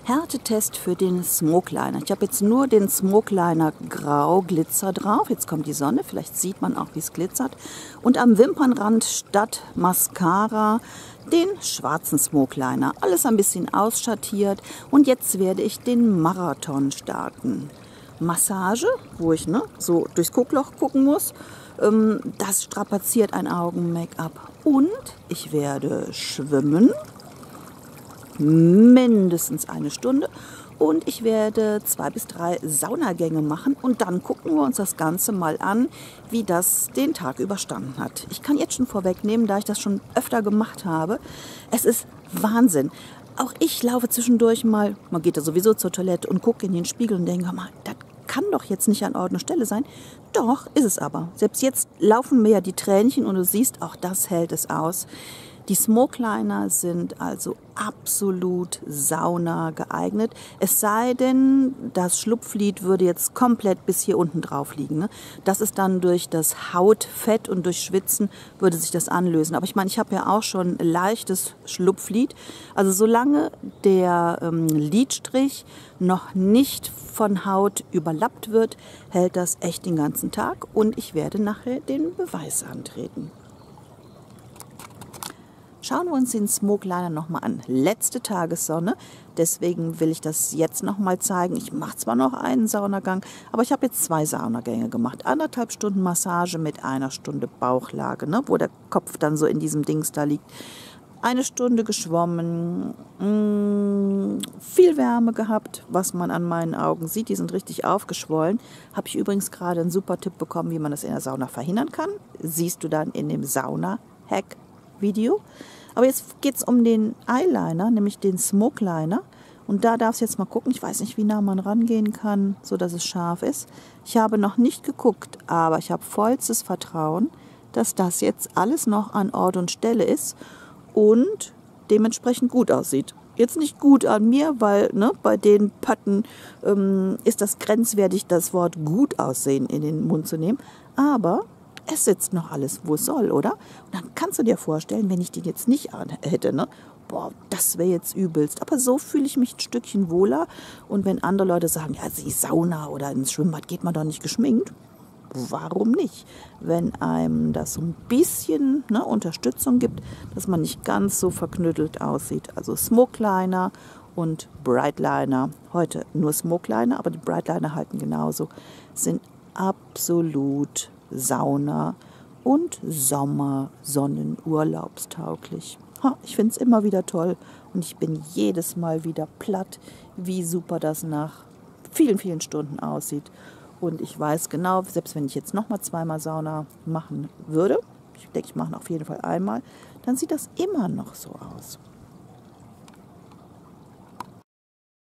Härtetest für den Smokeliner. Ich habe jetzt nur den Smokeliner Grau Glitzer drauf. Jetzt kommt die Sonne, vielleicht sieht man auch, wie es glitzert. Und am Wimpernrand statt Mascara den schwarzen Smokeliner. Alles ein bisschen ausschattiert. Und jetzt werde ich den Marathon starten. Wo ich so durchs Guckloch gucken muss. Das strapaziert ein Augen-Make-up. Und ich werde schwimmen. Mindestens eine Stunde. Und ich werde 2 bis 3 Saunagänge machen. Und dann gucken wir uns das Ganze mal an, wie das den Tag überstanden hat. Ich kann jetzt schon vorwegnehmen, da ich das schon öfter gemacht habe. Es ist Wahnsinn. Auch ich laufe zwischendurch mal, man geht da sowieso zur Toilette und gucke in den Spiegel und denke mal, das kann doch jetzt nicht an Ort und Stelle sein. Doch, ist es aber. Selbst jetzt laufen mir ja die Tränchen und du siehst, auch das hält es aus. Die Smokeliner sind also absolut Sauna geeignet. Es sei denn, das Schlupflid würde jetzt komplett bis hier unten drauf liegen. Ne? Das ist dann durch das Hautfett und durch Schwitzen würde sich das anlösen. Aber ich meine, ich habe ja auch schon leichtes Schlupflid. Also solange der Lidstrich noch nicht von Haut überlappt wird, hält das echt den ganzen Tag. Und ich werde nachher den Beweis antreten. Schauen wir uns den Smokeliner nochmal an. Letzte Tagessonne, deswegen will ich das jetzt nochmal zeigen. Ich mache zwar noch einen Saunagang, aber ich habe jetzt 2 Saunagänge gemacht. 1,5 Stunden Massage mit 1 Stunde Bauchlage, wo der Kopf dann so in diesem Dings da liegt. 1 Stunde geschwommen, viel Wärme gehabt, was man an meinen Augen sieht. Die sind richtig aufgeschwollen. Habe ich übrigens gerade einen super Tipp bekommen, wie man das in der Sauna verhindern kann. Siehst du dann in dem Sauna-Hack-Video. Aber jetzt geht es um den Eyeliner, nämlich den Smokeliner. Und da darfst du jetzt mal gucken. Ich weiß nicht, wie nah man rangehen kann, so dass es scharf ist. Ich habe noch nicht geguckt, aber ich habe vollstes Vertrauen, dass das jetzt alles noch an Ort und Stelle ist und dementsprechend gut aussieht. Jetzt nicht gut an mir, weil bei den Pötten ist das grenzwertig, das Wort gut aussehen in den Mund zu nehmen. Aber es sitzt noch alles, wo es soll, oder? Und dann kannst du dir vorstellen, wenn ich den jetzt nicht an hätte, boah, das wäre jetzt übelst. Aber so fühle ich mich ein Stückchen wohler. Und wenn andere Leute sagen, ja, die Sauna oder ins Schwimmbad geht man doch nicht geschminkt. Warum nicht? Wenn einem das so ein bisschen Unterstützung gibt, dass man nicht ganz so verknüttelt aussieht. Also Smokeliner und Brightliner. Heute nur Smokeliner, aber die Brightliner halten genauso. Sind absolut Sauna- und Sommersonnenurlaubstauglich. Ich finde es immer wieder toll und ich bin jedes Mal wieder platt, wie super das nach vielen, vielen Stunden aussieht. Und ich weiß genau, selbst wenn ich jetzt nochmal 2-mal Sauna machen würde, ich denke, ich mache auf jeden Fall einmal, dann sieht das immer noch so aus.